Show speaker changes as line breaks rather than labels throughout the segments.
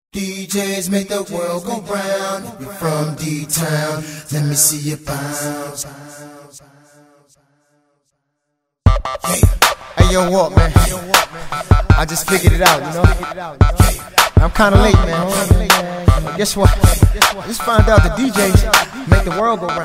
DJs make the world go round. You're from D-Town, let me see you bounce. Hey yo, what man? I just figured it out, you know. I'm kinda late, man. Guess what? Just found out the DJs make the world go round.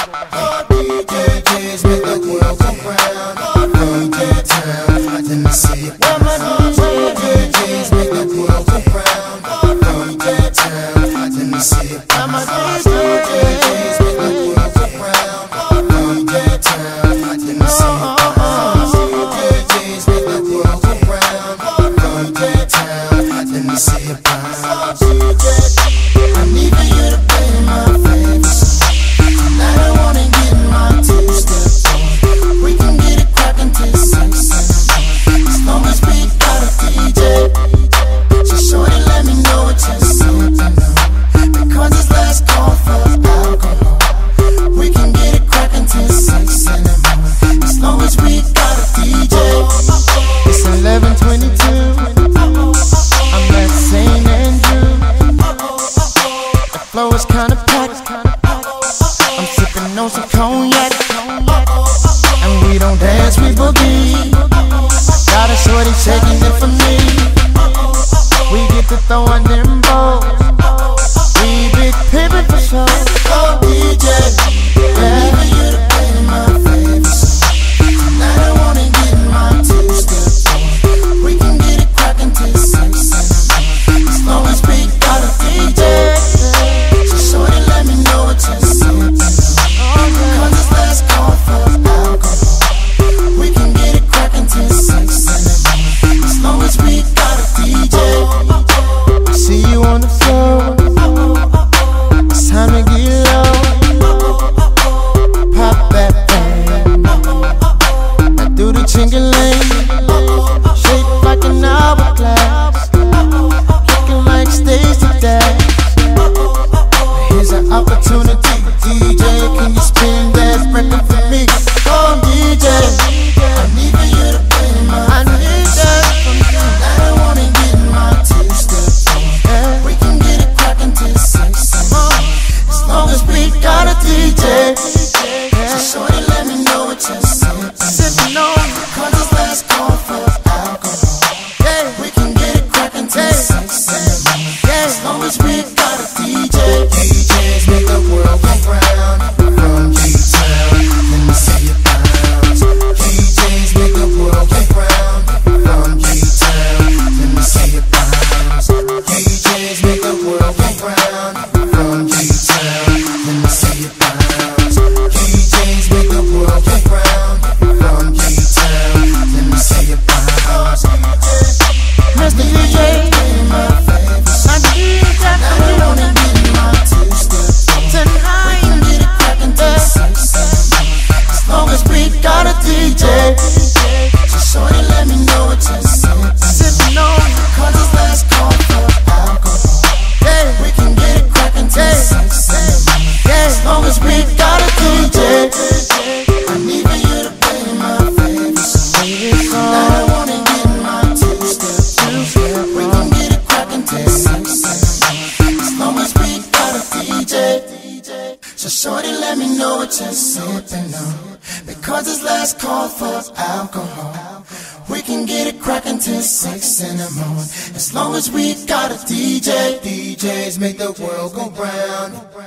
DJs make the world go round. From D-Town, let me see you bounce. DJs make the world go round. From D-Town, let me see you bounce. DJs make the world go round. From D-Town, let me see you bounce. DJs make the world go round. From D-Town, let me see you bounce. I need for you to play my favorite song. Tonight I wanna get my two-step on. We can get it crackin' till 6 in the morning. As long as we got a DJ, so shorty let me know what you're sippin' on. Because it's last call for alcohol. We can get it crackin' till 6 in the morning. As long as we got a DJ. It's 11:22. I'm at St. Andrew. The flow is kinda packed. I'm sippin' on some cognac, and we don't dance, we boogie. Got a shorty shaking it for me. We get to throwing them balls. We big pimpin' for sure. Oh DJ, yeah. For you to play my favorite song. Tonight I wanna get my two-step on. We can get it crackin' till 6 in the morning. As long as we got a DJ. So shorty let me know what you're sippin' on. Because it's last call for alcohol. We can get it crackin' till 6 in the morning. As long as we got a DJ. See you on the floor. It's time to get low. Pop that thing. I do the ching-a-ling. Shake like an hourglass. Looking like Stacy Dash. Here's an opportunity, DJ. Can you spin that record for me? Oh DJ, I need for you to play my that for me. Tonight I wanna get my two-step on. We can get it crackin' till 6 in the morning. As long as we got a DJ. So shorty let me know what you're sippin' on. Because it's last call for alcohol. We can get it crackin' till 6 in the morning. As long as we got a DJ. DJs make the world go round. From D-Town, let me see you bounce. DJs make the world go round. From D-Town, let me see you bounce. DJs make the world go round. From D-Town, let me see you bounce. DJs make the world go round. From D-Town, let me see you bounce. Mr. DJ, my favorite song. Now I wanna get my two-step on. We can get it crackin' till 6 in the morning. As long as we got a DJ. So shorty let me know what you're sippin' on. Because it's last call for alcohol. We can get it crackin' till 6 in the morning. As long as we got a DJ. I need for you to play my favorite song. Tonight I wanna get my two-step on. We can get it crackin' till 6 in the morning. As long as we got a DJ. So shorty let me know what you're sippin' on. Because it's last call for alcohol. We can get it crackin' till 6 in the morning. As long as we got a DJ. DJs make the world go round.